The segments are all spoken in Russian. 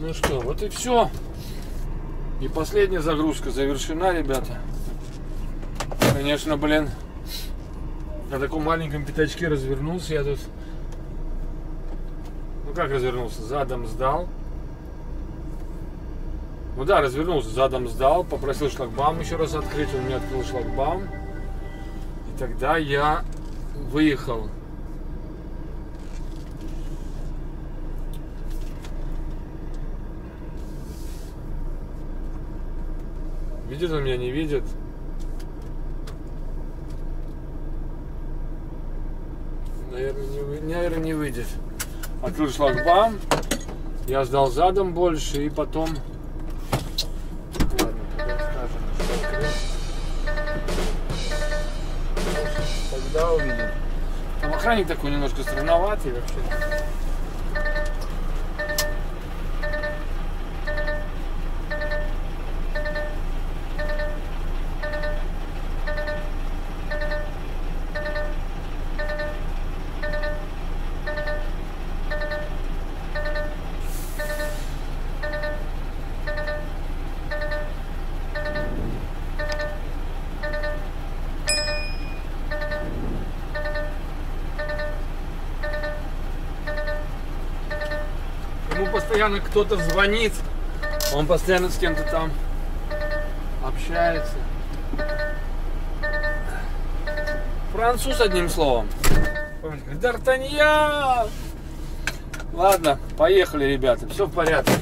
Ну что, вот и все. И последняя загрузка завершена, ребята. Конечно, блин, на таком маленьком пятачке развернулся я тут. Ну как развернулся? Задом сдал. Ну да, развернулся, задом сдал. Попросил шлагбаум еще раз открыть. Он мне открыл шлагбаум. И тогда я выехал. Видит он меня, не видит? Наверное, не выйдет. Открыл шлагбаум. Я сдал задом больше и потом... Ладно, скажем, что открыть. Тогда увидим. Там охранник такой немножко странноватый вообще. Постоянно кто-то звонит, он постоянно с кем-то там общается. Француз, одним словом. Д'Артаньян! Ладно, поехали, ребята, все в порядке.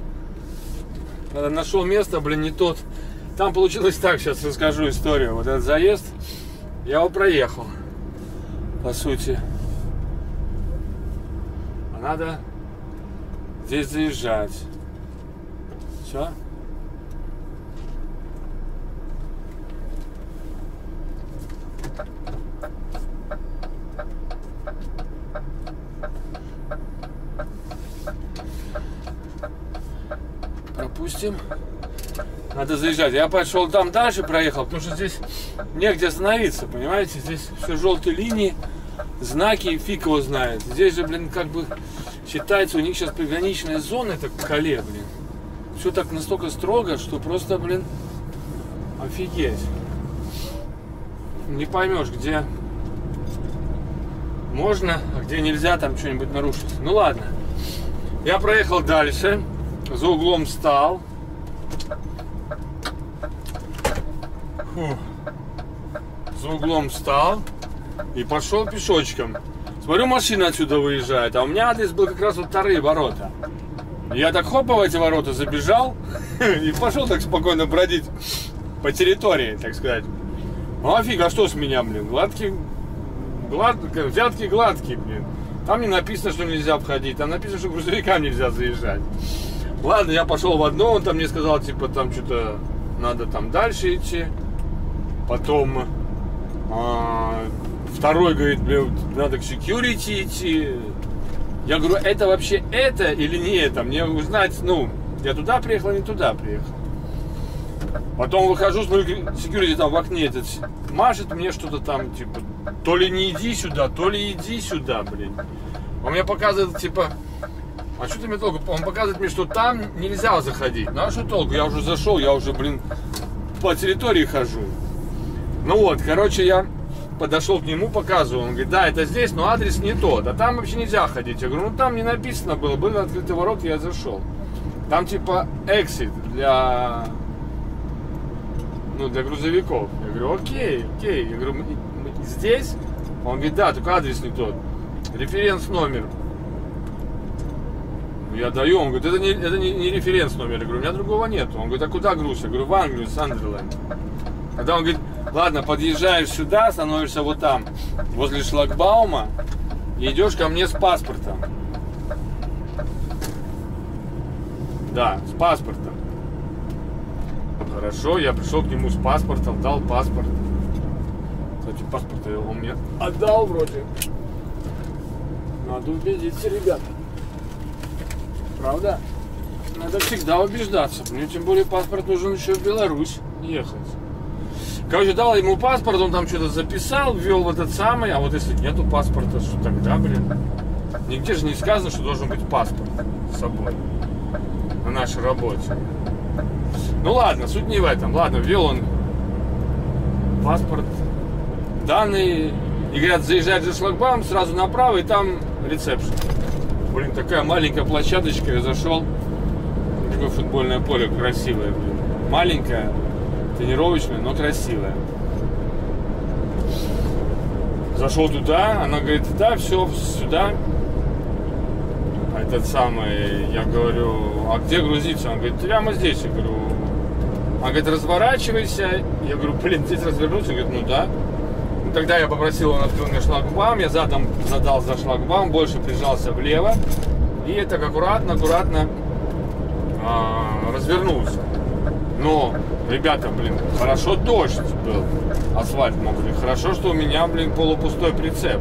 Нашел место, блин, не тот. Там получилось так, сейчас расскажу историю. Вот этот заезд, я его проехал, по сути. А надо здесь заезжать. Все? Пропустим. Надо заезжать. Я пошел там дальше, проехал, потому что здесь негде остановиться, понимаете? Здесь все желтые линии, знаки, фиг его знает. Здесь же, блин, как бы считается, у них сейчас приграничная зона, это Кале, блин. Все так настолько строго, что просто, блин, офигеть. Не поймешь, где можно, а где нельзя там что-нибудь нарушить. Ну ладно. Я проехал дальше, за углом встал. За углом встал и пошел пешочком. Смотрю, машина отсюда выезжает, а у меня адрес был как раз вот вторые ворота. Я так хопа в эти ворота забежал и пошел так спокойно бродить по территории, так сказать. Ну офиг, а что с меня, блин? Взятки гладкие, блин. Там не написано, что нельзя обходить, там написано, что грузовикам нельзя заезжать. Ладно, я пошел в одно, он там мне сказал, типа, там что-то надо там дальше идти. Потом второй говорит, блин, надо к security идти. Я говорю, это вообще это или не это? Мне узнать, ну, я туда приехал, не туда приехал. Потом выхожу, смотрю, security там в окне этот машет мне что-то там, типа, то ли не иди сюда, то ли иди сюда, блин. Он мне показывает, типа, а что ты мне толку? Он показывает мне, что там нельзя заходить. Ну а что толку? Я уже зашел, я уже, блин, по территории хожу. Ну вот, короче, я подошел к нему, показываю. Он говорит, да, это здесь, но адрес не тот. А там вообще нельзя ходить. Я говорю, ну там не написано было. Были открытые ворота, я зашел. Там типа exit для грузовиков. Я говорю, окей. Я говорю, мы здесь? Он говорит, да, только адрес не тот. Референс номер. Я даю, он говорит, это не референс номер. Я говорю, у меня другого нет. Он говорит, а куда груз? Я говорю, в Англию, Сандерленд. Тогда он говорит, ладно, подъезжаешь сюда, становишься вот там, возле шлагбаума, и идешь ко мне с паспортом. Да, с паспортом. Хорошо, я пришел к нему с паспортом, дал паспорт. Кстати, паспорт он мне отдал вроде. Надо убедиться, ребята. Правда? Надо всегда убеждаться. Мне тем более паспорт нужен еще в Беларусь ехать. Короче, дал ему паспорт, он там что-то записал, ввел в этот самый, а вот если нету паспорта, что тогда, блин? Нигде же не сказано, что должен быть паспорт с собой. на нашей работе. Ну ладно, суть не в этом. Ладно, ввел он паспорт, данные, и говорят, заезжать за шлагбаум, сразу направо, и там ресепшн. Блин, такая маленькая площадочка, я зашел. Такое футбольное поле красивое, блин. Маленькое, тренировочное, но красивое. Зашел туда, она говорит, да, все, сюда. А этот самый, я говорю, а где грузиться? Он говорит, прямо здесь. Я говорю, она говорит, разворачивайся. Я говорю, блин, здесь развернуться? Он говорит, ну да. Ну, тогда я попросил, он открыл мне шлагбаум, я задом задал за шлагбаум, больше прижался влево. И так аккуратно развернулся. Но, ребята, блин, хорошо дождь был, асфальт мокрый. Хорошо, что у меня, блин, полупустой прицеп.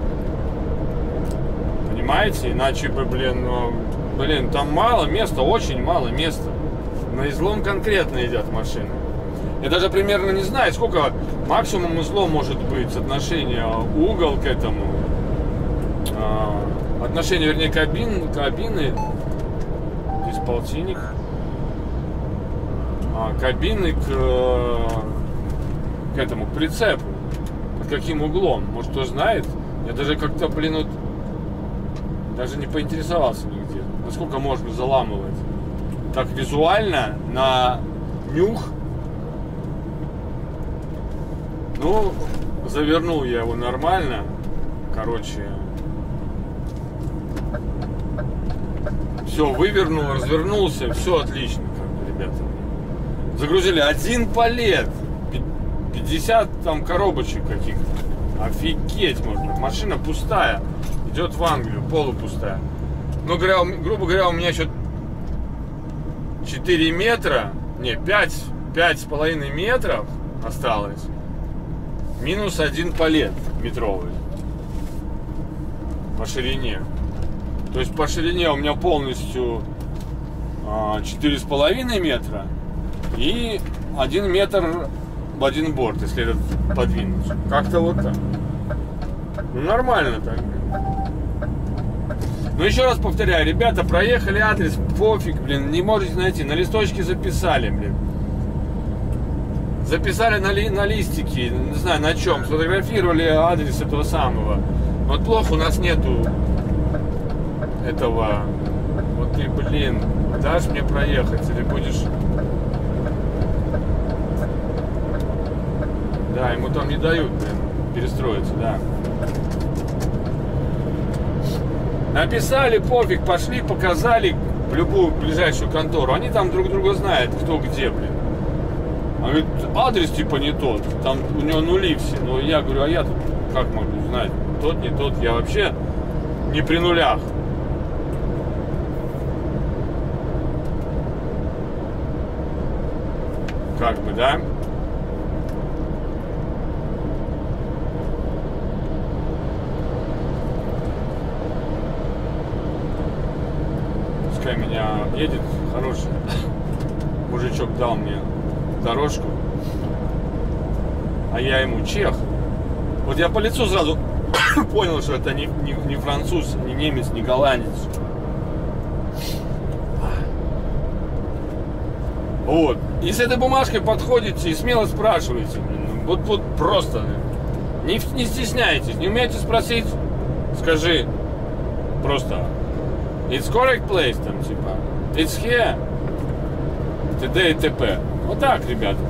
Понимаете? Иначе бы, блин, там мало места, очень мало места. На излом конкретно идет машина. Я даже примерно не знаю, сколько максимум излом может быть, соотношение угол к этому, отношение, вернее, кабины, здесь полтинник, кабины к этому, к прицепу, под каким углом, может, кто знает. Я даже как-то, блин, вот, даже не поинтересовался нигде, насколько можно заламывать. Так визуально, на нюх. Ну, завернул я его нормально. Короче, все, вывернул, развернулся, все отлично, ребята. Загрузили один палет, 50 там коробочек каких-то. Офигеть можно. Машина пустая, идет в Англию, полупустая. Ну, грубо говоря, у меня еще 4 метра, не, 5,5 метров осталось. Минус один палет метровый по ширине. То есть по ширине у меня полностью 4,5 метра и 1 метр в один борт, если этот подвинуть. Как-то вот так. Ну, нормально так. Ну, еще раз повторяю, ребята, проехали адрес, пофиг, блин, не можете найти. На листочке записали, блин. Записали на листике, не знаю на чем, сфотографировали адрес этого самого. Вот плохо, у нас нету этого. Вот ты, блин, дашь мне проехать или будешь... Да, ему там не дают, блин, перестроиться, да. Написали, пофиг, пошли, показали в любую ближайшую контору. Они там друг друга знают, кто где, блин. Он говорит, адрес типа не тот, там у него нули все. Но я говорю, а я тут как могу знать? Тот, не тот, я вообще не при нулях. Как бы, да? Пускай меня едет хороший мужичок, дал мне дорожку, а я ему чех. Вот я по лицу сразу понял, что это не француз, не немец, не голландец. Вот. И с этой бумажкой подходите и смело спрашиваете. Вот просто. Не стесняйтесь, не умеете спросить, скажи просто it's correct place, там типа it's here, т.д. и т.п. Вот так, ребята.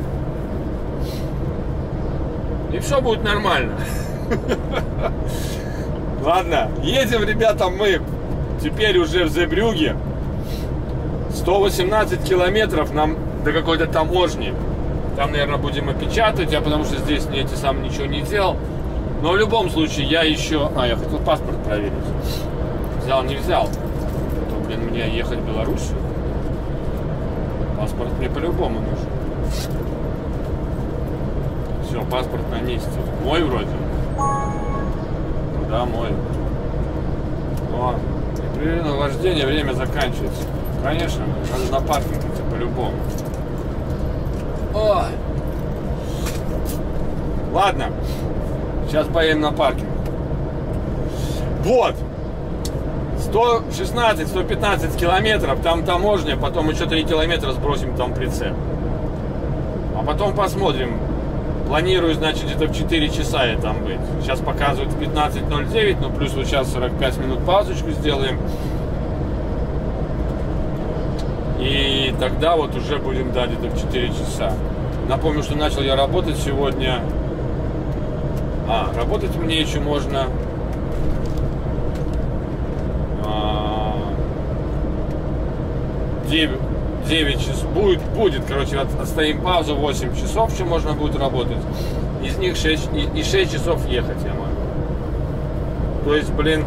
И все будет нормально. Ладно, едем, ребята, мы теперь уже в Зебрюге. 118 километров нам до какой-то таможни. Там, наверное, будем опечатать, потому что здесь сам ничего не делал. Но в любом случае я еще... я хотел паспорт проверить. Взял, не взял. То, блин, мне ехать в Белоруссию. Паспорт мне по-любому нужен. Все, паспорт на месте. Мой вроде. Да, мой. Но непрерывное вождение, время заканчивается. Конечно, надо на паркинге по-любому. Ой. Ладно. Сейчас поедем на паркинг. Вот. 116-115 километров, там таможня, потом еще 3 километра сбросим там прицеп. А потом посмотрим. Планирую, значит, где-то в 4 часа я там быть. Сейчас показывают 15:09, но плюс вот сейчас 45 минут паузочку сделаем. И тогда вот уже будем, да, где-то в 4 часа. Напомню, что начал я работать сегодня. Работать мне еще можно 9 часов. Будет, короче, отстоим паузу, 8 часов еще можно будет работать. Из них 6 часов ехать я могу. То есть, блин,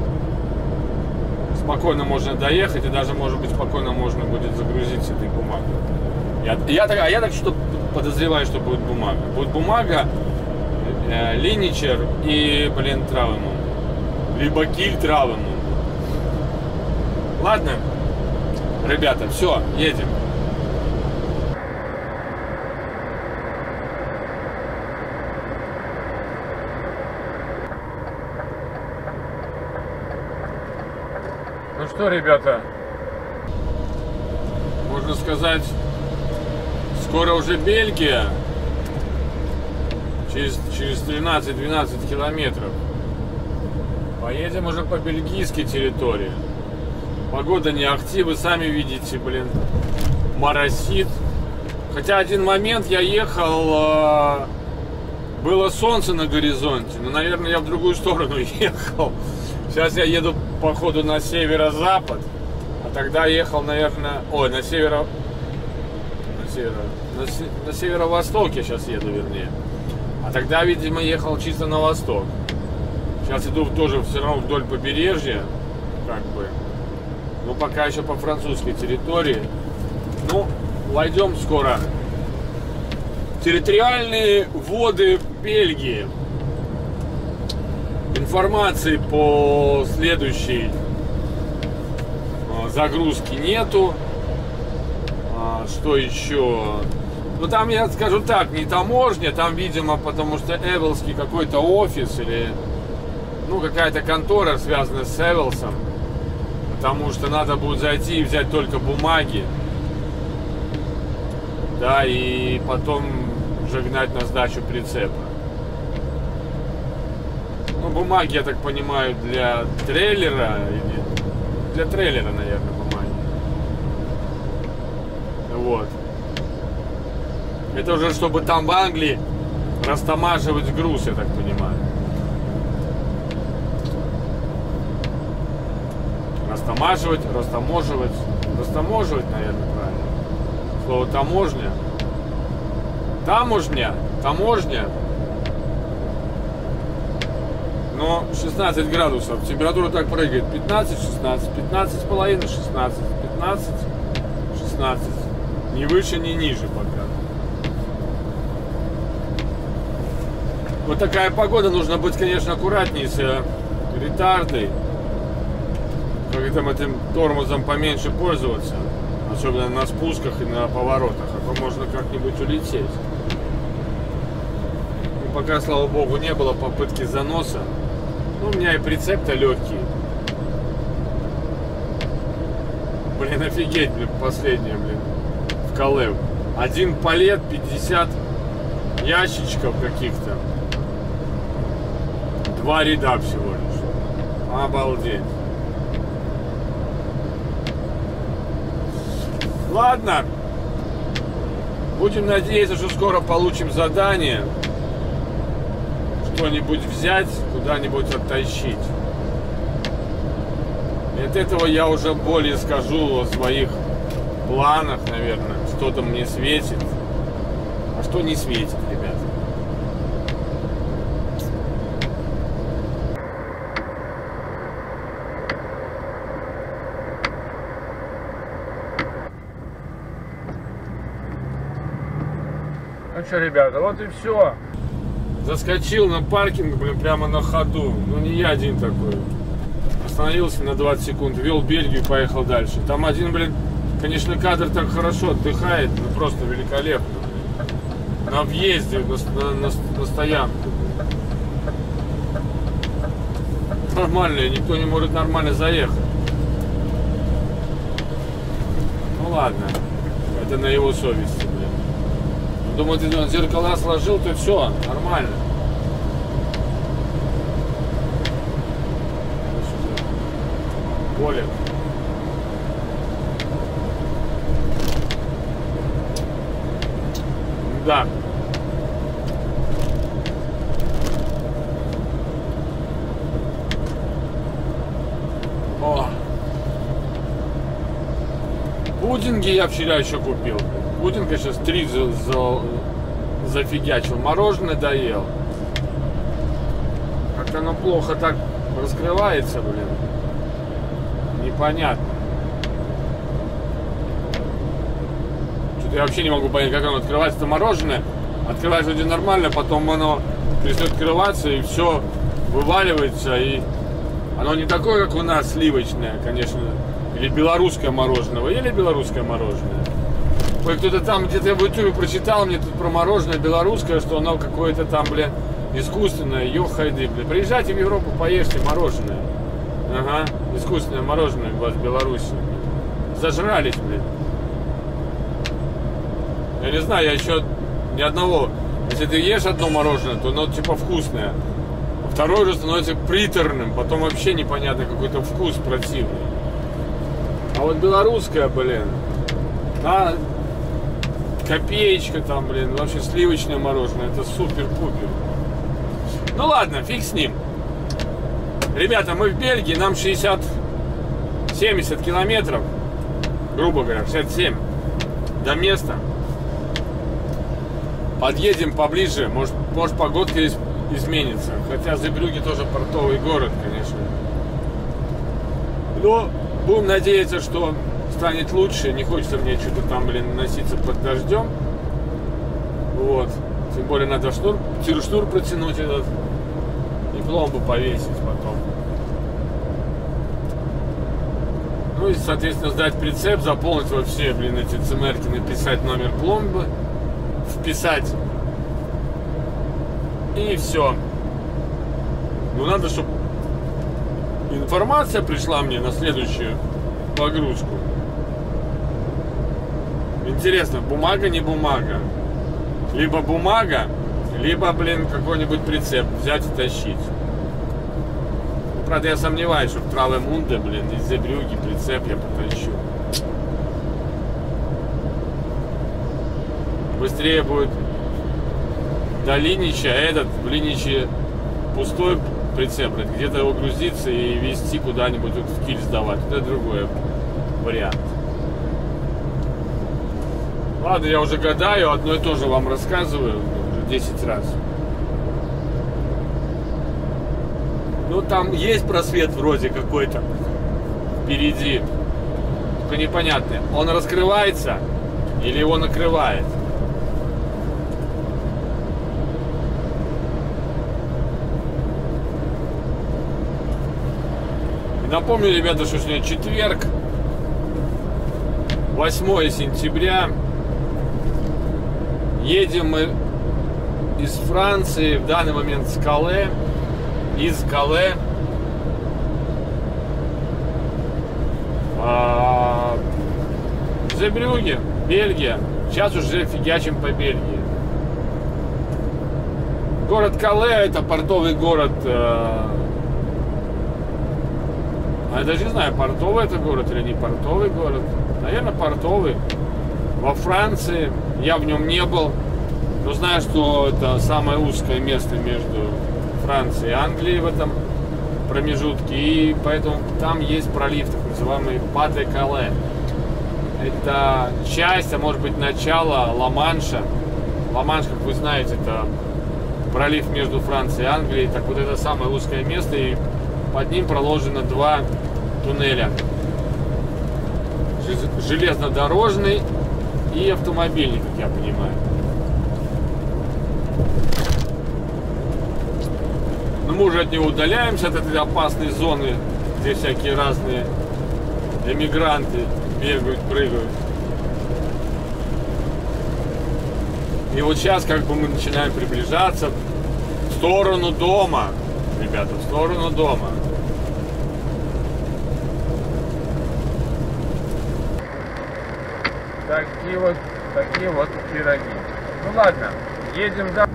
спокойно можно доехать, и даже, может быть, спокойно можно будет загрузить с этой бумагой. Я так что подозреваю, что будет бумага. Будет бумага, Линичер и, блин, Травемунд. Либо Киль Травемунд. Ладно, ребята, все, едем. Ну что, ребята, можно сказать, скоро уже Бельгия. Через 13-12 километров. Поедем уже по бельгийской территории. Погода не ахти, вы сами видите, блин, моросит. Хотя один момент я ехал, было солнце на горизонте, но, наверное, я в другую сторону ехал. Сейчас я еду, походу, на северо-запад, а тогда ехал, наверное, на северо-восток я сейчас еду, вернее. А тогда, видимо, ехал чисто на восток. Сейчас иду тоже все равно вдоль побережья, как бы. Но пока еще по французской территории. Ну, войдем скоро. Территориальные воды Бельгии. Информации по следующей загрузке нету. Что еще? Ну, там, я скажу так, не таможня, там, видимо, потому что Эвелский какой-то офис или, ну, какая-то контора, связанная с Эвелсом. Потому что надо будет зайти и взять только бумаги. Да, и потом уже гнать на сдачу прицепа. Ну, бумаги, я так понимаю, для трейлера. Для трейлера, наверное, бумаги. Вот. Это уже чтобы там в Англии растамаживать груз, я так понимаю. Растамаживать, растаможивать. Растаможивать, наверное, правильно. Слово таможня. Таможня. Но 16 градусов. Температура так прыгает. 15-16, 15,5, 16, 15, 16. Ни выше, ни ниже пока. Вот такая погода, нужно быть, конечно, аккуратнее с ретардой. Как там этим тормозом поменьше пользоваться. Особенно на спусках и на поворотах. А то можно как-нибудь улететь. И пока, слава богу, не было попытки заноса. Ну, у меня и прицеп-то легкий. Блин, офигеть, блин, последнее, блин. В Кале. Один палет, 50 ящичков каких-то. 2 ряда всего лишь. Обалдеть. Ладно. Будем надеяться, что скоро получим задание. Что-нибудь взять, куда-нибудь оттащить. И от этого я уже более скажу о своих планах, наверное. Что-то мне светит, а что не светит, ребят. Ну что, ребята, вот и все. Заскочил на паркинг, блин, прямо на ходу. Ну, не я один такой. Остановился на 20 секунд, вел Бельгию, поехал дальше. Там один, блин, конечно, кадр так хорошо отдыхает, ну, просто великолепно. На въезде, на стоянку. Нормально, никто не может нормально заехать. ладно. Это на его совести, блин. Думаю, если он зеркала сложил, то все, нормально. Более. Да. О. Пудинги я вчера еще купил. Пудинг я сейчас 3 зафигячил. Мороженое доел. Как-то оно плохо так раскрывается, блин. Непонятно. Что-то я вообще не могу понять, как оно открывается. Это мороженое. Открывается вроде нормально, потом оно перестает открываться и все вываливается. И оно не такое, как у нас, сливочное, конечно. Или белорусское мороженое. Вы ели белорусское мороженое? Ой, кто-то там где-то в ютубе прочитал мне тут про мороженое белорусское, что оно какое-то там, блин, искусственное. Ёхайды, блин. Приезжайте в Европу, поешьте мороженое. Ага, искусственное мороженое у вас в Беларуси. Зажрались, блин. Я не знаю, я еще ни одного. Если ты ешь одно мороженое, то оно типа вкусное. А второе уже становится приторным. Потом вообще непонятно, какой-то вкус противный. А вот белорусское, блин, копеечка там, блин, вообще сливочное мороженое. Это супер-пупер. Ну ладно, фиг с ним. Ребята, мы в Бельгии, нам 70 километров, грубо говоря, 67 до места. Подъедем поближе, может погодка изменится. Хотя Зебрюги тоже портовый город, конечно. Но будем надеяться, что станет лучше. Не хочется мне что-то там, блин, носиться под дождем. Вот. Тем более надо шнур протянуть этот. И пломбу повесить потом. Ну и, соответственно, сдать прицеп, заполнить во все, блин, эти цимерки, написать номер пломбы, вписать. И все. Ну надо, чтобы информация пришла мне на следующую погрузку. Интересно, бумага, не бумага. Либо бумага, либо, блин, какой-нибудь прицеп взять и тащить. Правда, я сомневаюсь, что в Травемунде, блин, из Зебрюги прицеп я потащу. Быстрее будет до Линича, этот в Линиче пустой прицеп, где-то его грузиться и везти куда-нибудь вот в Киль сдавать. Это другой вариант. Ладно, я уже гадаю, одно и то же вам рассказываю уже 10 раз. Ну, там есть просвет вроде какой-то впереди. Только непонятно, он раскрывается или его накрывает. И напомню, ребята, что сегодня четверг, 8 сентября. Едем мы из Франции, в данный момент с Кале. Из Кале Зебрюги, Бельгия. Сейчас уже фигачим по Бельгии. Город Кале — это портовый город. Я даже не знаю, портовый это город или не портовый город. Наверное, портовый. Во Франции. Я в нем не был. Но знаю, что это самое узкое место между Франции и Англии в этом промежутке, и поэтому там есть пролив, так называемый Па-де-Кале. Это часть, а может быть начало Ла-Манша. Ла-Манш, как вы знаете, это пролив между Францией и Англией. Так вот, это самое узкое место, и под ним проложено 2 туннеля: железнодорожный и автомобильный, как я понимаю. Но мы уже от него удаляемся, от этой опасной зоны, где всякие разные эмигранты бегают, прыгают. И вот сейчас как бы мы начинаем приближаться в сторону дома, ребята, в сторону дома. Такие вот пироги. Ну ладно, едем дальше.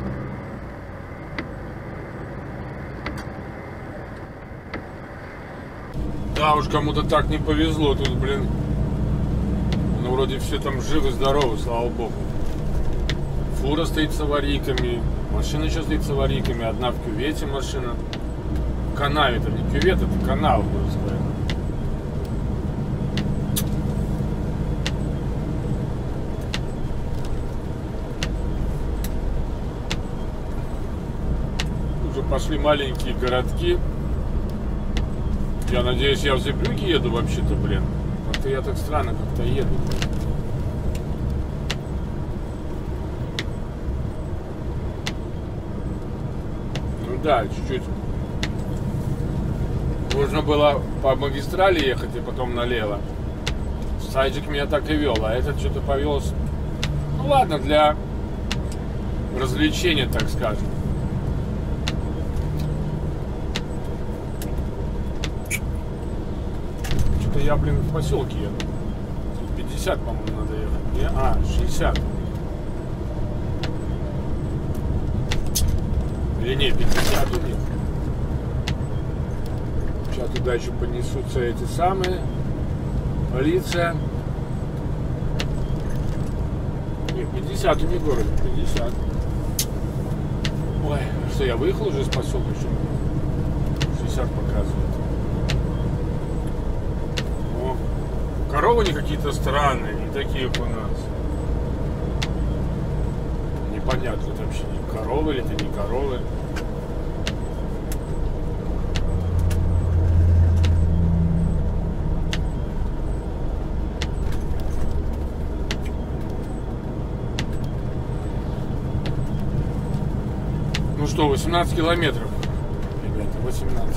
Да уж, кому-то так не повезло тут, блин. Ну, вроде все там живы, здоровы, слава богу. Фура стоит с аварийками, машина еще стоит с аварийками, одна в кювете машина. В канаве, это не кювет, это канал, можно сказать. Уже пошли маленькие городки. Я надеюсь, я в Зебрюге еду вообще-то, блин. Как-то я так странно как-то еду. Ну да, чуть-чуть. Нужно было по магистрали ехать и потом налево. Сайдик меня так и вел, а этот что-то повел. Ну ладно, для развлечения, так скажем. Я, блин, в поселке еду. 50, по-моему, надо ехать. 60. Или не, 50 у них. Сейчас туда еще понесутся эти самые. Полиция. Нет, 50 у них в городе. 50. Ой, что, я выехал уже из поселка еще? 60 показывает. Коровы они какие-то странные, не такие, как у нас. Непонятно, это вообще не коровы или это не коровы. Ну что, 18 километров, ребята, 18.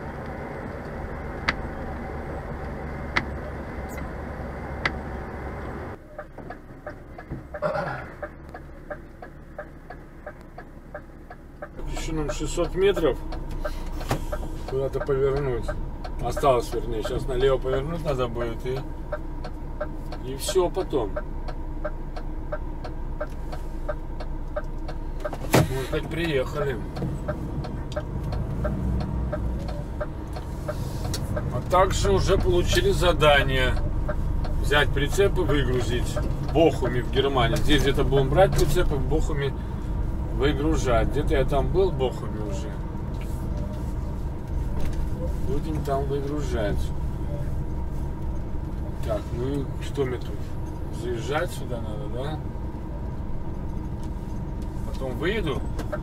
Еще нам 600 метров куда-то повернуть. Осталось, вернее. Сейчас налево повернуть надо будет и все потом. Вот так приехали. А также уже получили задание взять прицеп и выгрузить в Бохуме в Германии. Здесь где-то будем брать прицеп и в Бохуме выгружать. Где-то я там был в Бохуме уже. Будем там выгружать. Так, ну и что мне тут? Заезжать сюда надо, да? Потом выеду.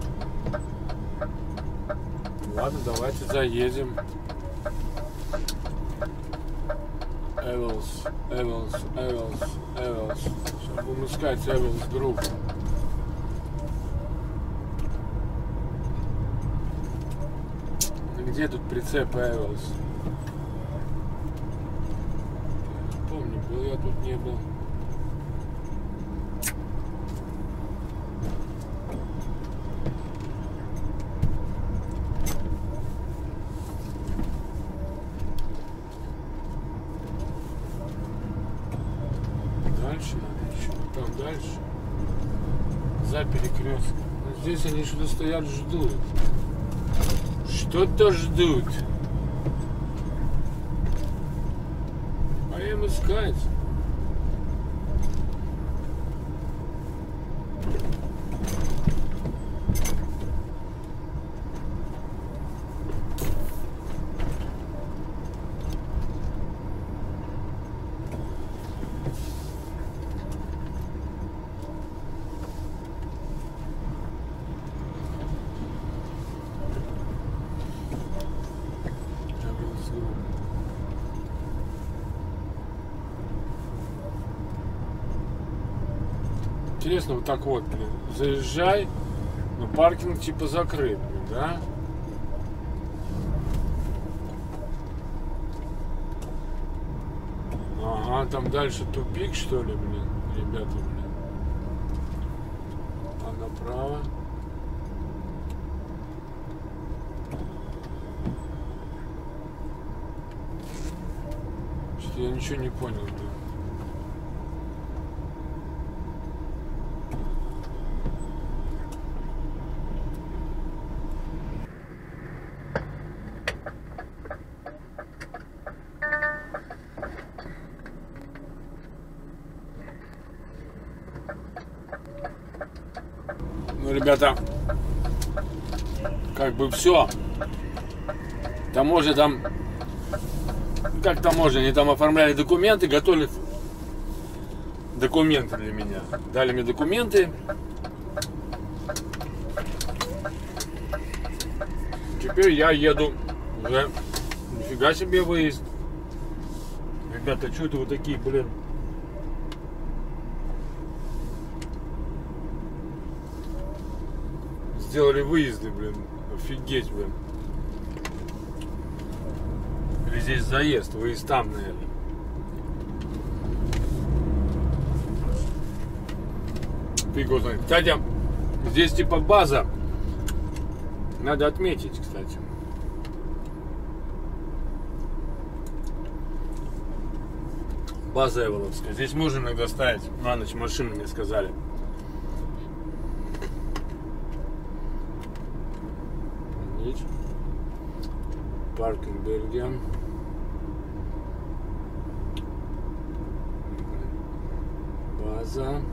Ладно, давайте заедем. Эвелс. Сейчас будем искать Эвелс Групп. Где тут прицеп Эвелс? Помню, был я тут, не был. Дальше надо еще, там дальше. За перекрестком. Но здесь они что-то стоят, ждут. Что-то ждут. Пойдем искать. Интересно, вот так вот, блин, заезжай, но паркинг типа закрыт, блин, да? Ага, там дальше тупик, что ли, блин, ребята, блин. А направо. Что-то я ничего не понял, блин. ребята, как бы все. Таможня там, как таможня, они там оформляли документы, готовили документы для меня. Дали мне документы. Теперь я еду уже. Нифига себе выезд. Ребята, что это вы такие, блин? Сделали выезды, блин. Офигеть, блин. Или здесь заезд, выезд там, наверное. Фиг его знает. Кстати, здесь типа база. Надо отметить, кстати. База Эволовская. Здесь можно иногда ставить на ночь машину, мне сказали. Паркинг Бельгия. База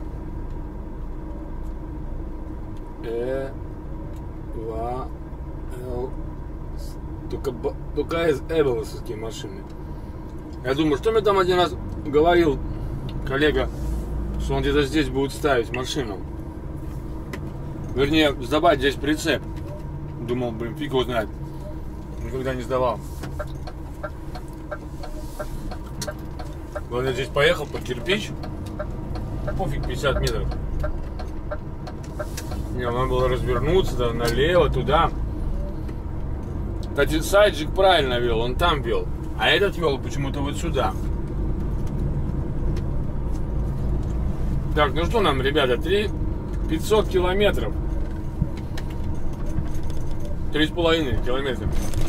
только из эволовские машины. Я думаю, что мне там один раз говорил коллега, что он где-то здесь будет ставить машину. Вернее, сдавать здесь прицеп. Думал, блин, фиг его знает. Никогда не сдавал. Главное, здесь поехал под кирпич. Пофиг, 50 метров. Мне надо было развернуться, да, налево, туда. Кстати, Сайджик правильно вел, он там вел. А этот вел почему-то вот сюда. Так, ну что нам, ребята, 500 километров. 3,5 километра.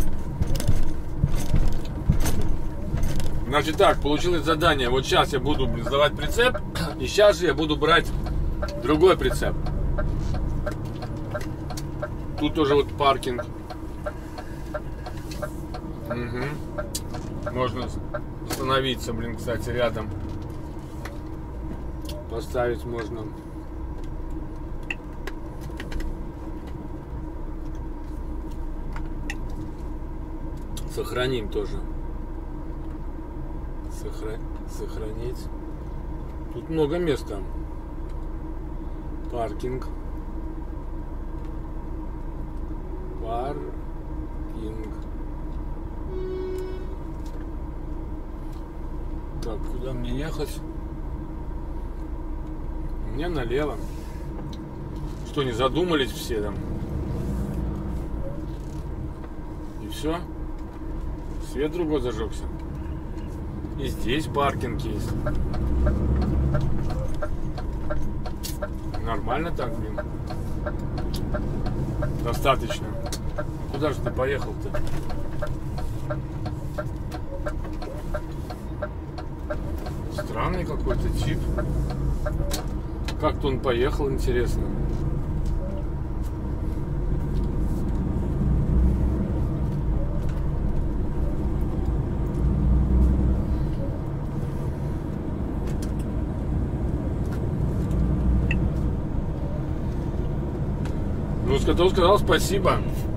Значит так, получилось задание. Вот сейчас я буду сдавать прицеп. И сейчас же я буду брать другой прицеп. Тут тоже вот паркинг. Угу. Можно остановиться, блин, кстати, рядом. Поставить можно. Сохраним тоже. Сохранить. Тут много места. Паркинг. Паркинг. Так, куда мне ехать? Мне налево. Что, не задумались все там? И все? Свет другой зажегся. И здесь паркинг есть. Нормально так, блин. Достаточно. Куда же ты поехал-то? Странный какой-то тип. Как-то он поехал, интересно. Ну, он сказал спасибо.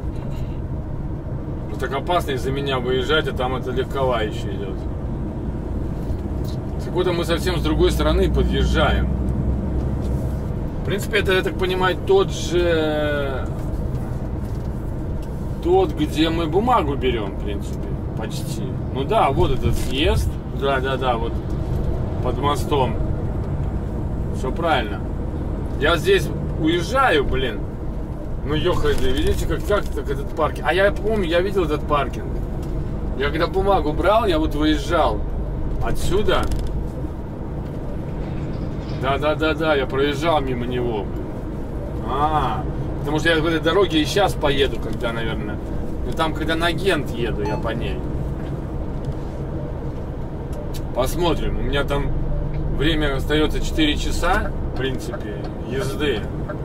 Ну, так опасно из-за меня выезжать, а там это легковая идет. Какой-то мы совсем с другой стороны подъезжаем. В принципе, это, я так понимаю, тот, где мы бумагу берем, в принципе, почти. Ну да, вот этот съезд. Да, вот под мостом. Все правильно. Я здесь уезжаю, блин. Ну, ёхайды, видите, как так этот паркинг. А я помню, я видел этот паркинг. Я когда бумагу брал, я вот выезжал отсюда. Да, я проезжал мимо него. Потому что я в этой дороге и сейчас поеду, когда, наверное. Ну, там, когда на Гент еду, я по ней. Посмотрим. У меня там время остается 4 часа, в принципе, езды.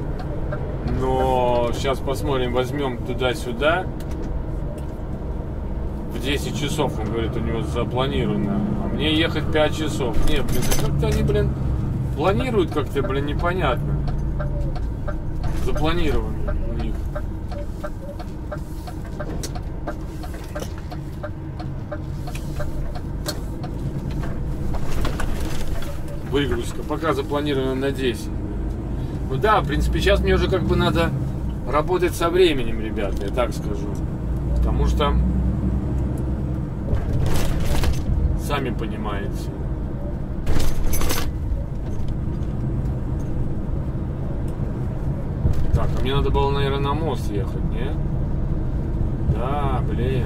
Но сейчас посмотрим, возьмем туда-сюда. В 10 часов, он говорит, у него запланировано. А мне ехать 5 часов. Нет, блин, как-то они, блин, планируют как-то, блин, непонятно. запланированы у них. Выгрузка. Пока запланировано на 10. Ну да, в принципе, сейчас мне уже как бы надо работать со временем, ребята, я так скажу. Потому что, сами понимаете. Так, а мне надо было, наверное, на мост ехать, не? Да, блин.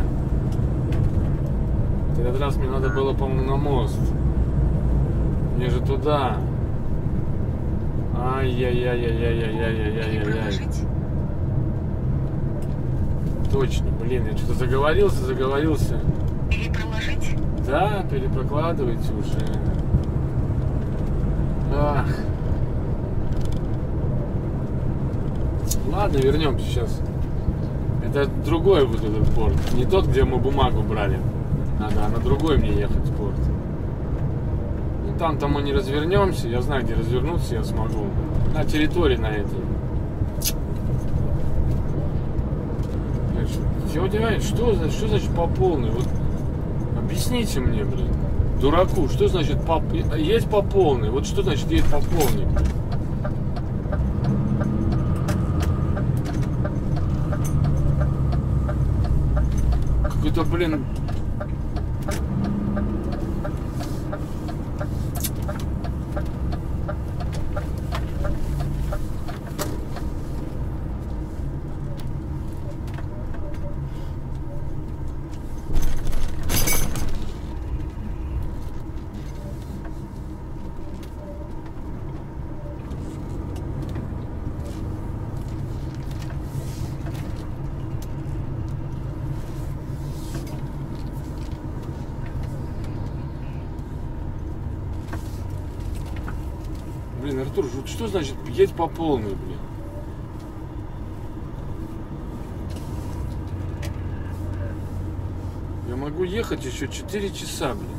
В этот раз мне надо было, по-моему, на мост. Мне же туда. Ай-яй-яй-яй-яй-яй-яй-яй-яй-яй. Точно, блин, я что-то заговорился. Перепроложить? Да, перепрокладывайте уже. Ах. Ладно, вернемся сейчас. Это другой вот этот порт. Не тот, где мы бумагу брали. Надо, а на другой мне ехать порт. Ну там мы не развернемся. Я знаю, где развернуться я смогу. На территории на этой. Я удивляюсь, что значит по полной? Вот объясните мне, блин, дураку, что значит есть по полной? Вот что значит есть по полной? Какой-то, блин, Артур, вот что значит едь по полной, блин? Я могу ехать еще 4 часа, блин.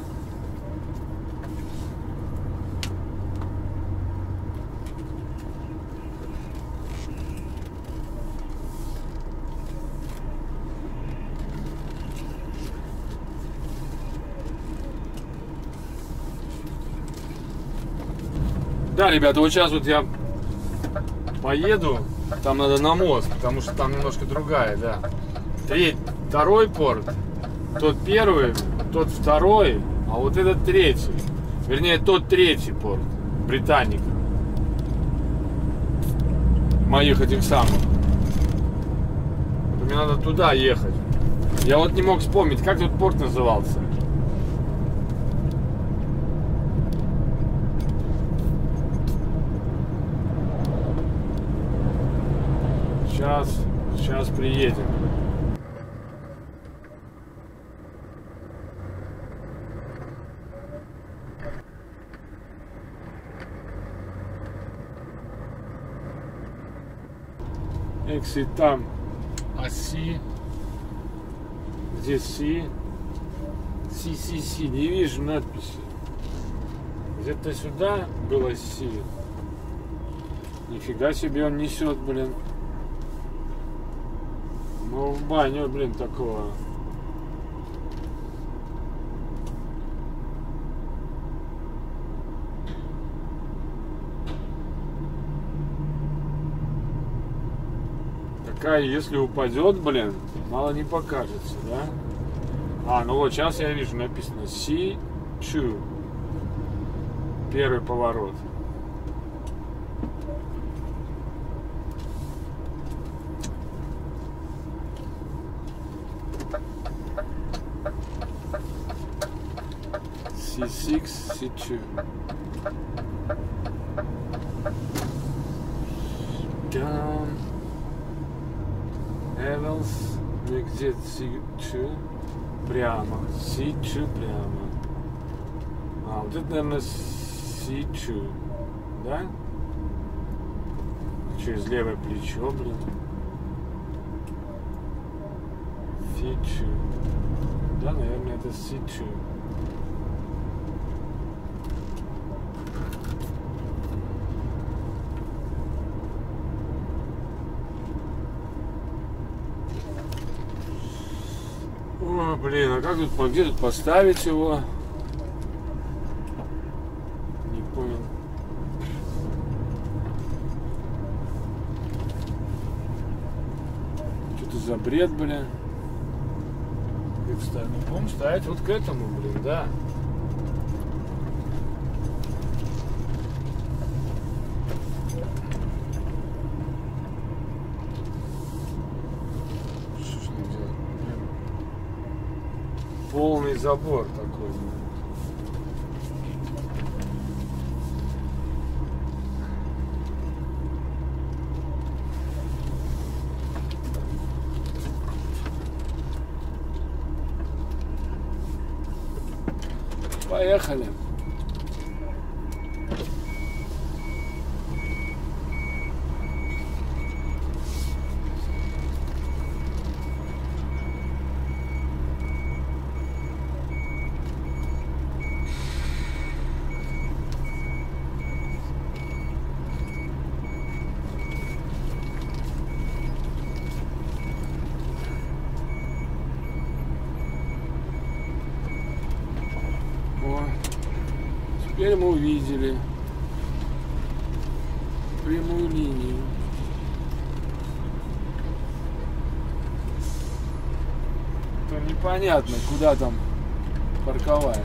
Да, ребята, вот сейчас вот я поеду, там надо на мост, потому что там немножко другая, да. Второй порт, тот первый, тот второй, а вот этот третий. Вернее, тот третий порт, Британика. Моих этих самых. Мне надо туда ехать. Я вот не мог вспомнить, как тут порт назывался. Сейчас приедем. Exit там оси. Где Си? Си. Не вижу надписи. Где-то сюда было Си. Нифига себе он несет, блин. Ну, в баню, блин, такого. Такая, если упадет, блин, мало не покажется, да? А, ну вот сейчас я вижу, написано C2. Первый поворот. C6, C2. Down. Evans, где C2? Прямо. C2 прямо. А, вот это, наверное, C2. Да? Через левое плечо, блин. C2. Да, наверное, это C2. Блин, а как тут, где тут поставить его? Не понял. Что-то за бред, блин. Как ставить? Ну, будем ставить вот к этому, блин, да. Полный забор такой. Поехали. Теперь мы увидели прямую линию. То непонятно, куда там парковать.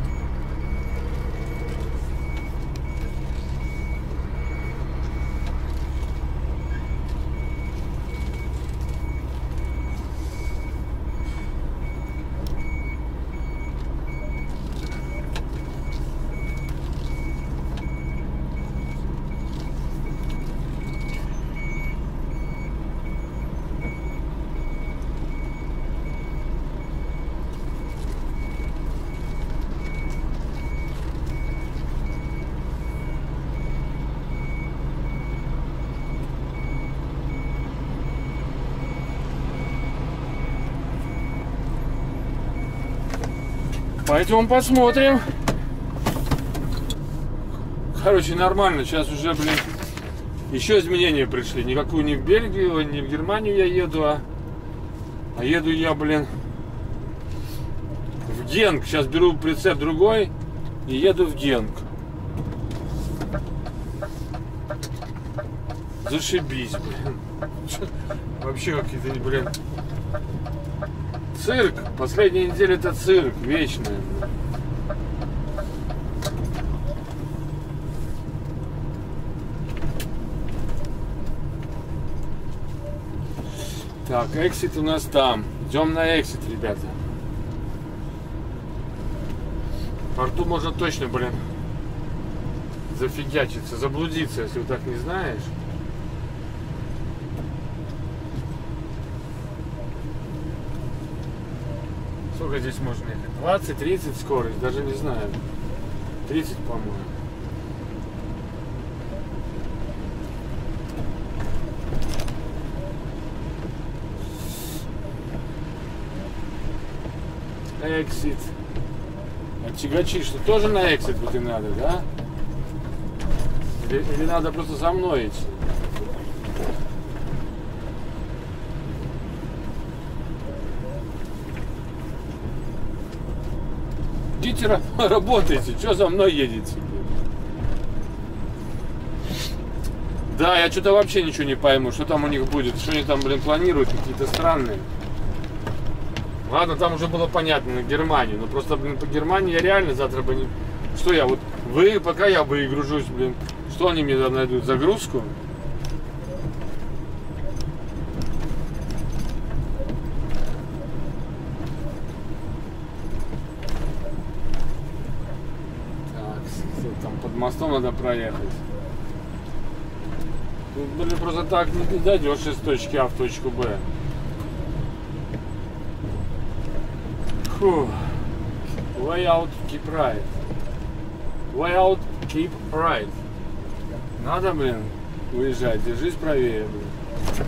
Пойдем посмотрим. Короче, нормально. Сейчас уже, блин, еще изменения пришли. Никакую не в Бельгию, не в Германию я еду, а еду я, блин, в Генк. Сейчас беру прицеп другой и еду в Генк. Зашибись, блин. Вообще какие-то, блин, цирк. Последняя неделя это цирк вечный. Так, эксит у нас там. Идем на эксит, ребята. В порту можно точно, блин, зафигячиться, заблудиться, если вот так не знаешь. Сколько здесь можно ехать? 20-30 скорость, даже не знаю. 30, по-моему. Эксит. А тягачи, что тоже на эксит вот и надо, да? Или надо просто за мной идти? Идите, работайте, что за мной едете? Да, я что-то вообще ничего не пойму, что там у них будет, что они там, блин, планируют, какие-то странные. Ладно, там уже было понятно, на Германию, но просто, блин, по Германии я реально завтра бы не... Что я, вот, пока я выгружусь, блин, что они мне там найдут, загрузку? Там под мостом надо проехать. Тут, блин, просто так не дойдешь из точки А в точку Б. Фу. Way out, keep right. Way out, keep right. Надо, блин, уезжать. Держись правее, блин.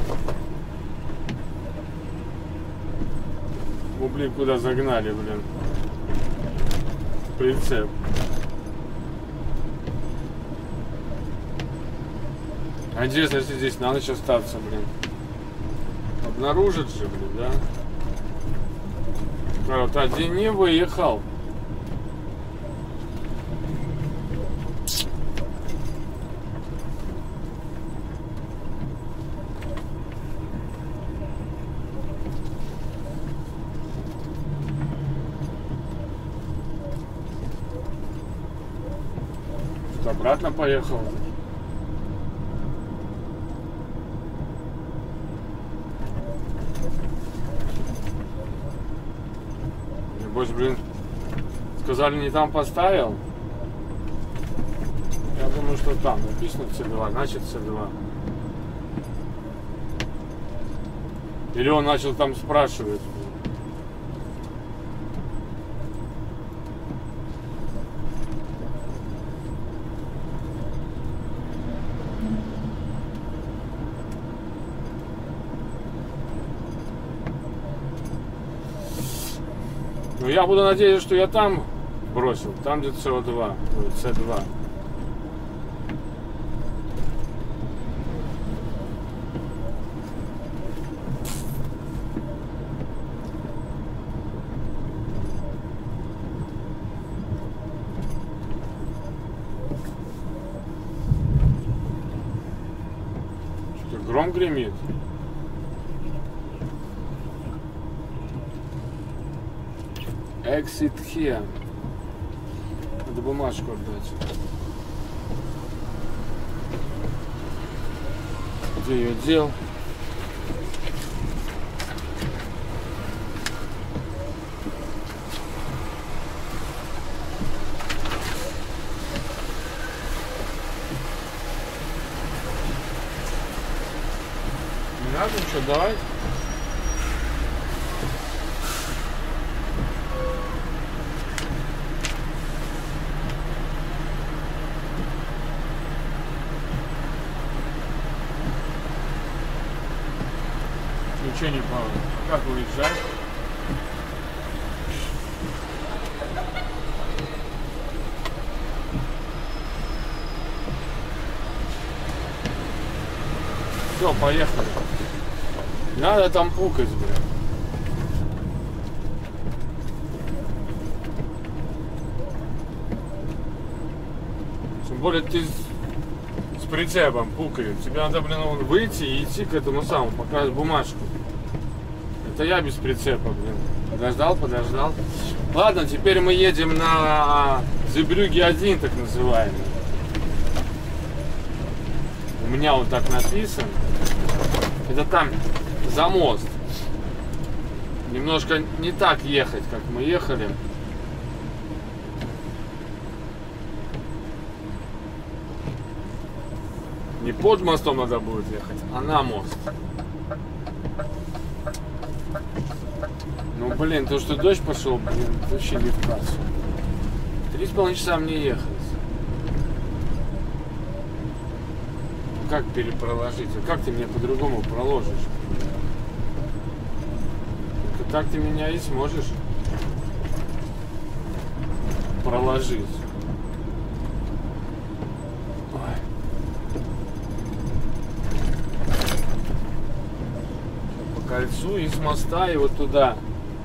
Ну, блин, куда загнали, блин. Прицеп. А интересно, если здесь на ночь остаться, блин. Обнаружат же, блин, да? Вот один не выехал. Обратно поехал. Небось, блин, сказали, не там поставил. Я думаю, что там написано C2, значит C2. Или он начал там спрашивать. Ну, я буду надеяться, что я там бросил, там где CO2, C2. Что-то гром гремит. Exit here. Надо бумажку отдать. Где ее дел? Не надо ничего, давай. Ничего не понял. Как уезжать? Все, поехали. Надо там пукать, блядь. Тем более ты с прицепом пукает. Тебе надо, блин, выйти и идти к этому самому, показать бумажку. Это я без прицепа, блин. Подождал. Ладно, теперь мы едем на Зебрюге 1, так называемый. У меня вот так написано. Это там за мост. Немножко не так ехать, как мы ехали. Не под мостом надо будет ехать, а на мост. Ну, блин, то, что дождь пошел, блин, вообще не в кассу. 3,5 часа мне ехать. Ну, как перепроложить? А как ты меня по-другому проложишь? Только так ты меня и сможешь проложить. Ой. По кольцу и с моста и вот туда.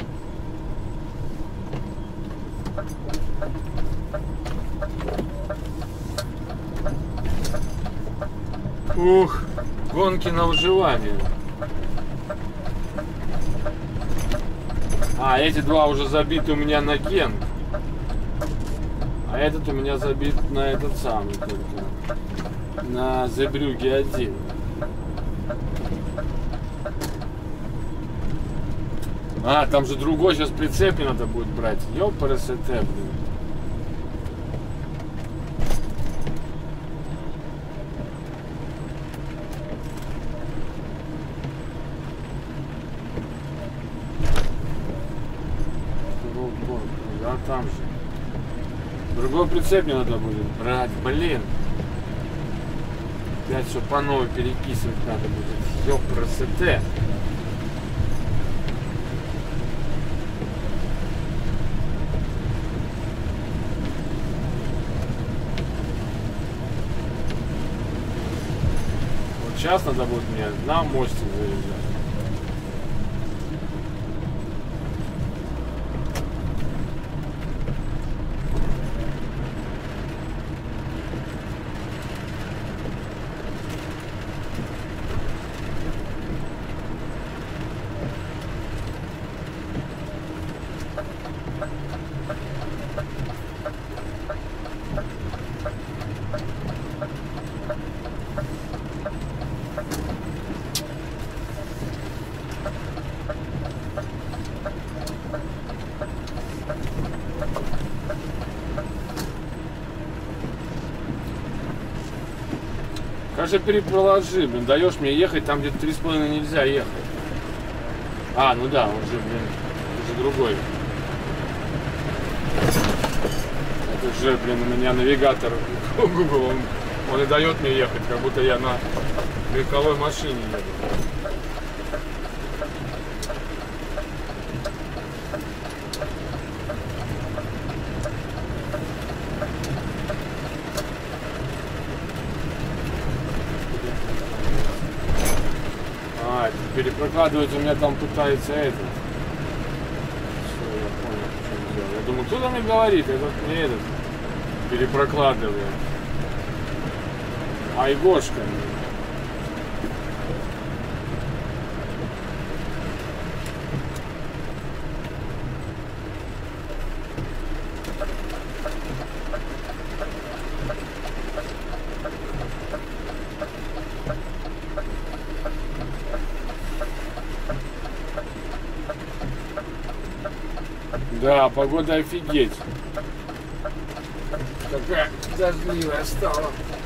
Ух, гонки на выживание. А, эти два уже забиты у меня на Кен. А этот у меня забит на этот самый только. На Зебрюге 1. А, там же другой сейчас прицеп не надо будет брать. Ёпрст, блин. Да, там же. Другой прицеп мне надо будет брать, блин. Опять все по новой переписывать надо будет. Ёпрст. Вот сейчас надо будет мне на мостик заезжать. Конечно, перепроложи, блин, даешь мне ехать там, где 3,5 нельзя ехать. А, ну да, он же, блин, уже другой. Это же, блин, у меня навигатор Google, он и дает мне ехать, как будто я на легковой машине еду. Перепрокладывать у меня там пытается это. Все, я понял, что дело. Я думаю, кто там мне говорит, этот не этот перепрокладывает. Айгошка. Да, погода офигеть. Такая дождливая стала.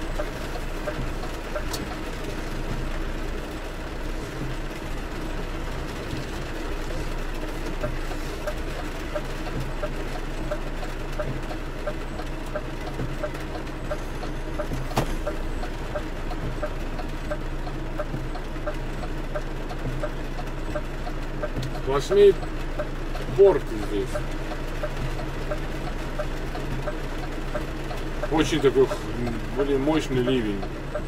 Сплошные порты здесь. Очень такой, блин, мощный ливень.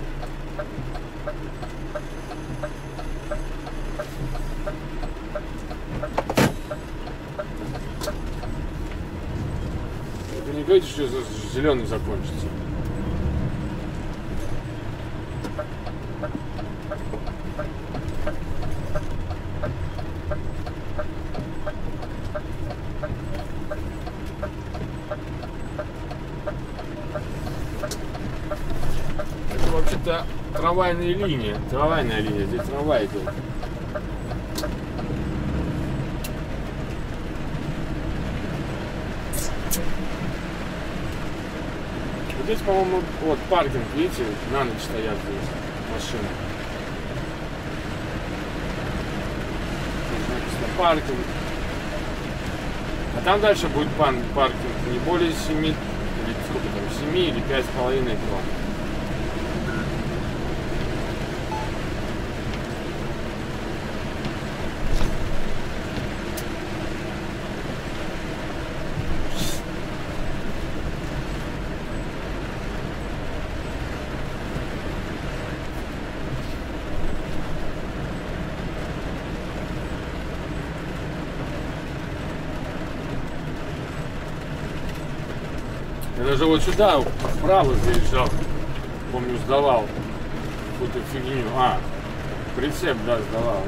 Вы не говорите, что зеленый закончится? Вообще-то трамвайная линия, здесь трамвай идет. Вот здесь, по-моему, вот паркинг, видите, на ночь стоят здесь машины. Здесь написано паркинг. А там дальше будет паркинг не более 7, или сколько там, 7 или 5,5 километров. Я даже вот сюда, вправо заезжал, помню, сдавал какую-то фигню. А, прицеп, да, сдавал.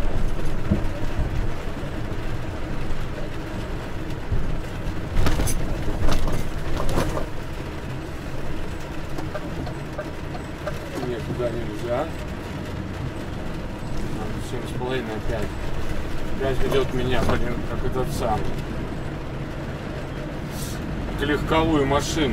Нет, туда нельзя. 7,5 опять. Опять ведет меня, блин, как этот самый. Легковую машину.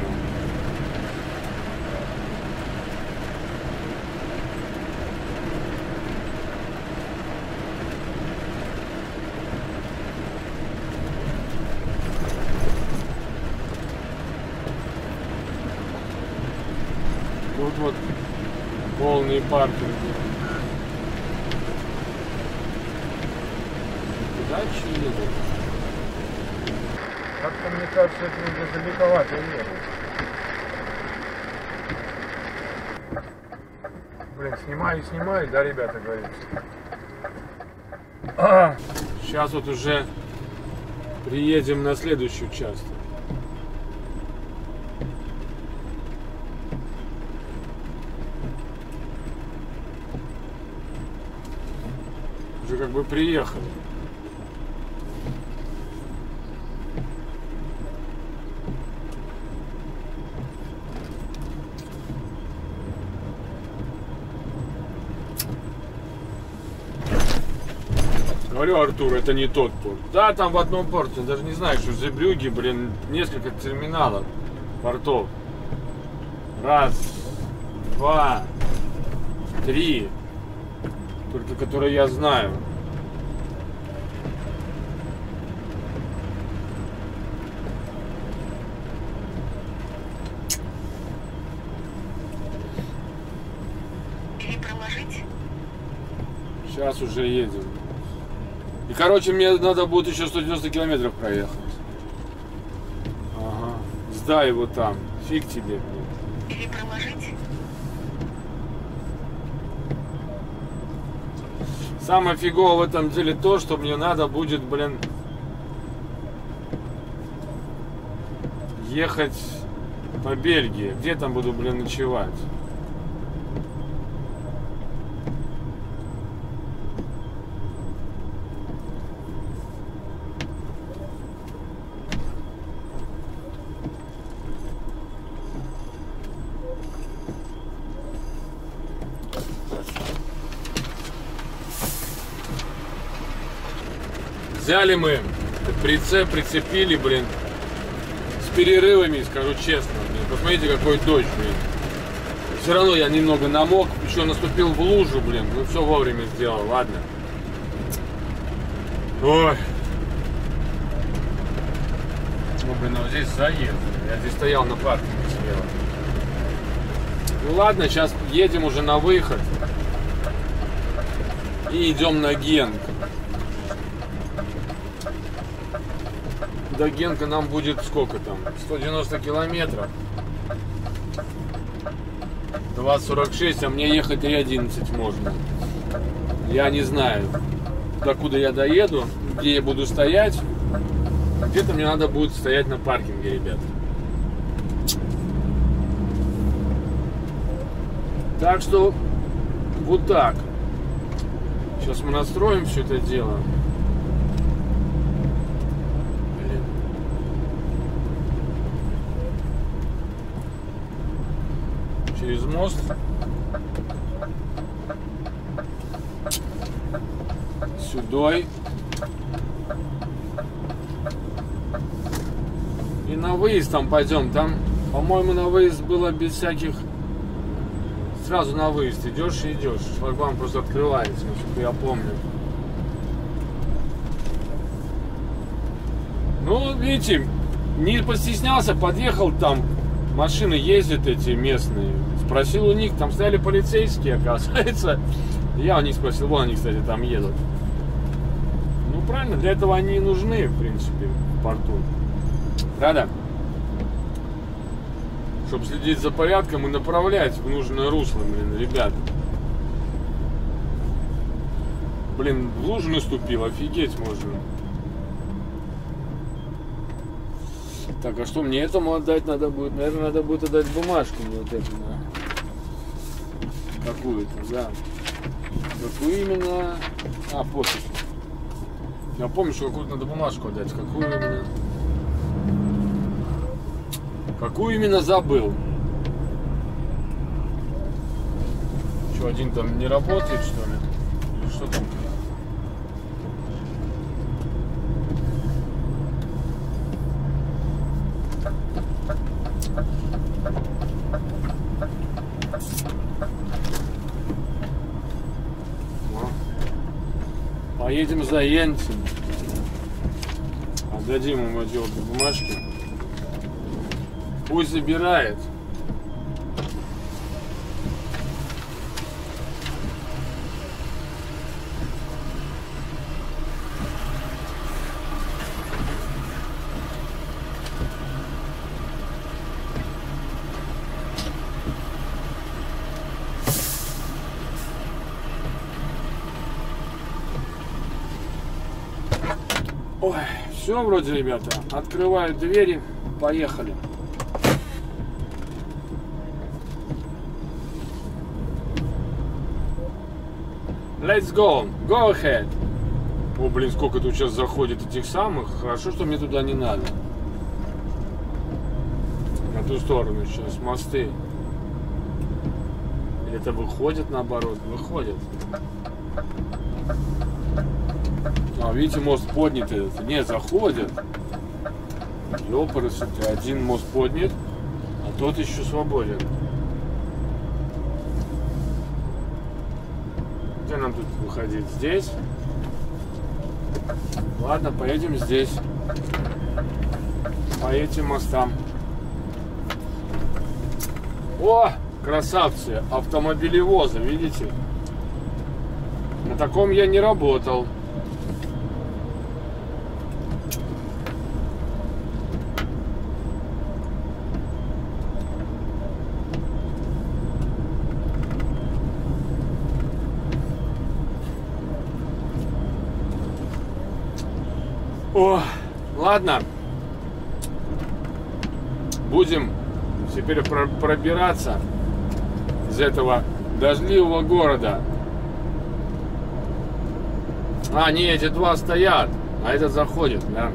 Тут вот полные паркинги. Куда едут? Как-то, мне кажется, это уже далековато ехать. Блин, снимаю, да, ребята, говорите. Сейчас вот уже приедем на следующий участок. Уже как бы приехали. Говорю, Артур, это не тот порт. Да, там в одном порте, даже не знаю, что в Зебрюге, блин, несколько терминалов, портов. Раз, два, 3. Только которые я знаю. Сейчас уже едем. И, короче, мне надо будет еще 190 километров проехать. Ага. Сдай его там. Фиг тебе, блин. Или проложить? Самое фиговое в этом деле то, что мне надо будет, блин, ехать по Бельгии. Где там буду, блин, ночевать? Взяли мы прицеп, прицепили, блин, с перерывами, скажу честно, блин. Посмотрите, какой дождь, блин. Все равно я немного намок, еще наступил в лужу, блин. Ну все вовремя сделал, ладно. Ой. Ну, блин, вот здесь заезд. Я здесь стоял на паркинге слева. Ну ладно, сейчас едем уже на выход. И идем на Генк. До Генка нам будет сколько там? 190 километров. 20:46, а мне ехать 3:11 можно. Я не знаю, докуда я доеду, где я буду стоять. Где-то мне надо будет стоять на паркинге, ребят. Так что вот так. Сейчас мы настроим все это дело. Через мост. Сюдой. И на выезд там пойдем. Там, по-моему, на выезд было без всяких... Сразу на выезд идешь и идешь. Шлагбаум просто открывается, насколько я помню. Ну, видите, не постеснялся, подъехал там. Машины ездят эти местные. Спросил у них, там стояли полицейские, оказывается. Я у них спросил, вон они, кстати, там едут. Ну, правильно, для этого они и нужны, в принципе, в порту. Правда? Чтобы следить за порядком и направлять в нужное русло, блин, ребят. Блин, в лужу наступил, офигеть можно. Так, а что мне этому отдать надо будет? Наверное, надо будет отдать бумажку мне вот эту, да. Какую-то, да. Какую именно? А, пофиг. Я помню, что какую-то надо бумажку отдать. Какую именно? Какую именно забыл? Что, один там не работает, что ли? Или что там? Поедем за Янцем. Отдадим ему эти бумажки. Пусть забирает. Ой, все вроде, ребята. Открывают двери. Поехали. Let's go. Go ahead. О, блин, сколько тут сейчас заходит этих самых. Хорошо, что мне туда не надо. На ту сторону сейчас мосты. Или это выходит наоборот? Выходит. А, видите, мост поднят этот. Нет, заходит. Ёпарасы, один мост поднят, а тот еще свободен. Где нам тут выходить? Здесь? Ладно, поедем здесь. По этим мостам. О, красавцы, автомобилевозы, видите? На таком я не работал. О, ладно. Будем теперь пробираться из этого дождливого города. А, не, эти два стоят, а этот заходит, да.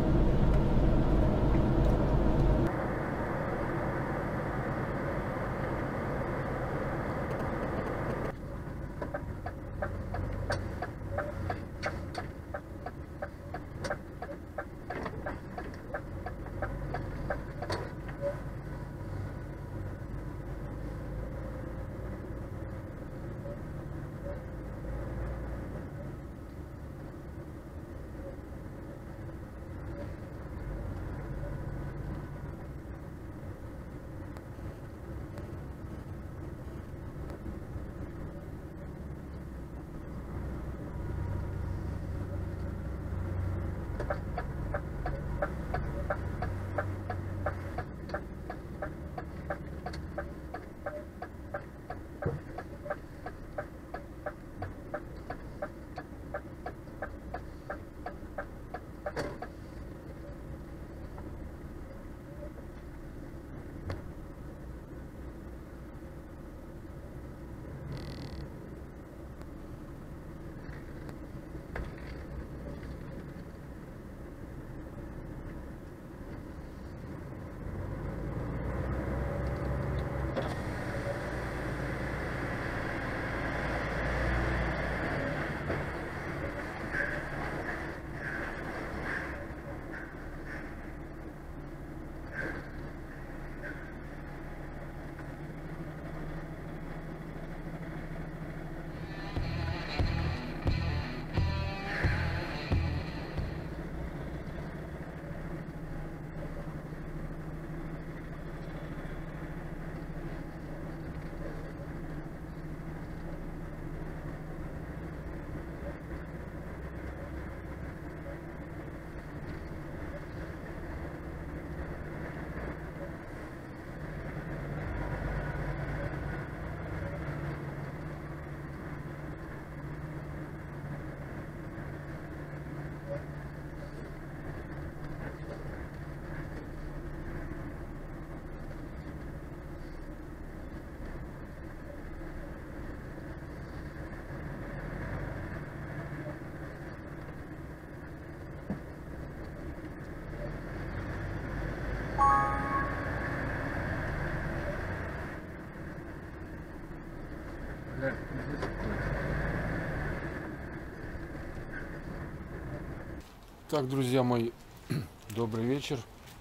Так, друзья мои, добрый вечер.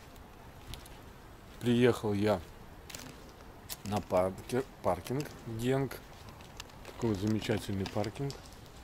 Приехал я на паркинг Генг. Такой вот замечательный паркинг.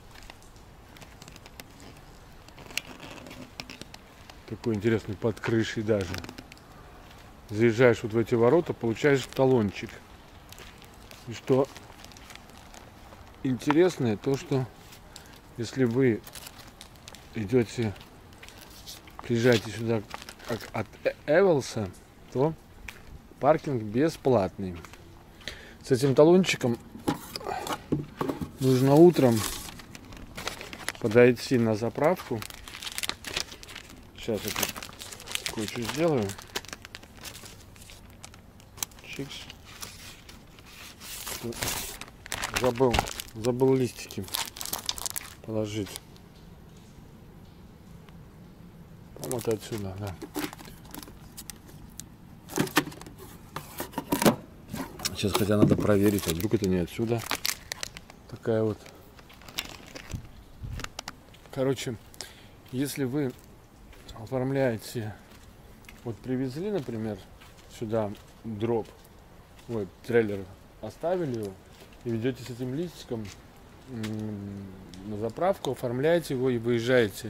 Такой интересный, под крышей даже. Заезжаешь вот в эти ворота, получаешь талончик. И что интересное, то что если вы идете, приезжаете сюда от Эвелса, то паркинг бесплатный. С этим талончиком нужно утром подойти на заправку. Сейчас я тут кое-что сделаю. Чикс. Забыл листики положить. Вот отсюда, да. Сейчас хотя надо проверить, а вдруг это не отсюда. Такая вот. Короче, если вы оформляете, вот привезли, например, сюда дроп, вот трейлер, оставили его и ведете с этим листиком на заправку, оформляете его и выезжаете.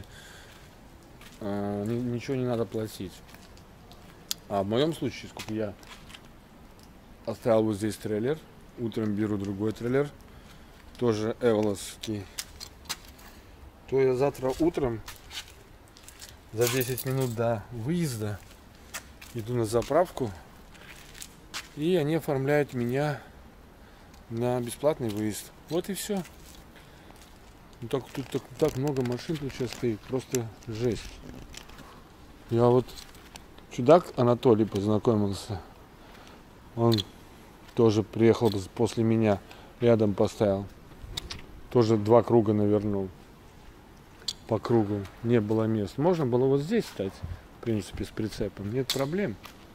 Ничего не надо платить. А в моем случае, сколько я оставил вот здесь трейлер, утром беру другой трейлер, тоже эволовский, то я завтра утром за 10 минут до выезда иду на заправку, и они оформляют меня на бесплатный выезд. Вот и все. Тут так много машин тут сейчас стоит, просто жесть. Я вот чудак Анатолий познакомился. Он тоже приехал после меня, рядом поставил. Тоже 2 круга навернул. По кругу не было мест. Можно было вот здесь стать, в принципе, с прицепом. Нет проблем.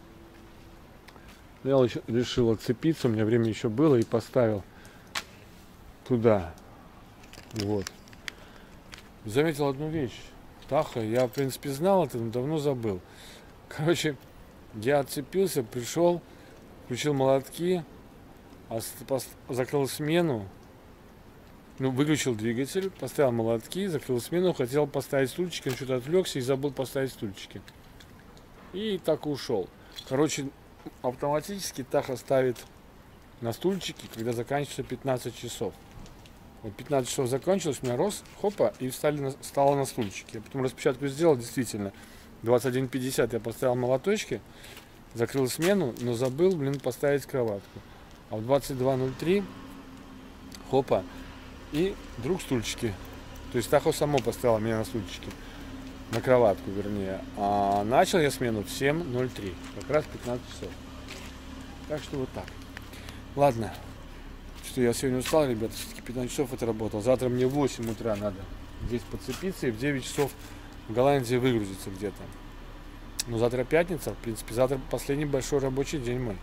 Я решил отцепиться, у меня время еще было, и поставил туда. Вот. Заметил одну вещь. Таха, я, в принципе, знал это, но давно забыл. Короче, я отцепился, пришел, включил молотки, закрыл смену, выключил двигатель, поставил молотки, закрыл смену, хотел поставить стульчики, но что-то отвлекся и забыл поставить стульчики. И так ушел. Короче, автоматически Таха ставит на стульчики, когда заканчивается 15 часов. Вот 15 часов закончилось, у меня рост, хопа, и стало на стульчики. Я потом распечатку сделал, действительно. 21:50 я поставил молоточки, закрыл смену, но забыл, поставить кроватку. А в 22:03 хопа, и вдруг стульчики. То есть Таха само поставила меня на стульчики. На кроватку, вернее. А начал я смену в 7:03. Как раз 15 часов. Так что вот так. Ладно. Что я сегодня устал, ребята. Все-таки 15 часов отработал. Завтра мне в 8 утра надо здесь подцепиться. И в 9 часов в Голландии выгрузиться где-то. Но завтра пятница. В принципе, завтра последний большой рабочий день мой.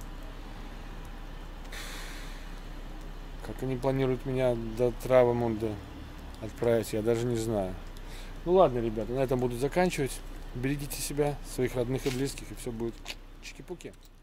Как они планируют меня до Травамунда отправить, я даже не знаю. Ну ладно, ребята, на этом буду заканчивать. Берегите себя, своих родных и близких, и все будет чики-пуки.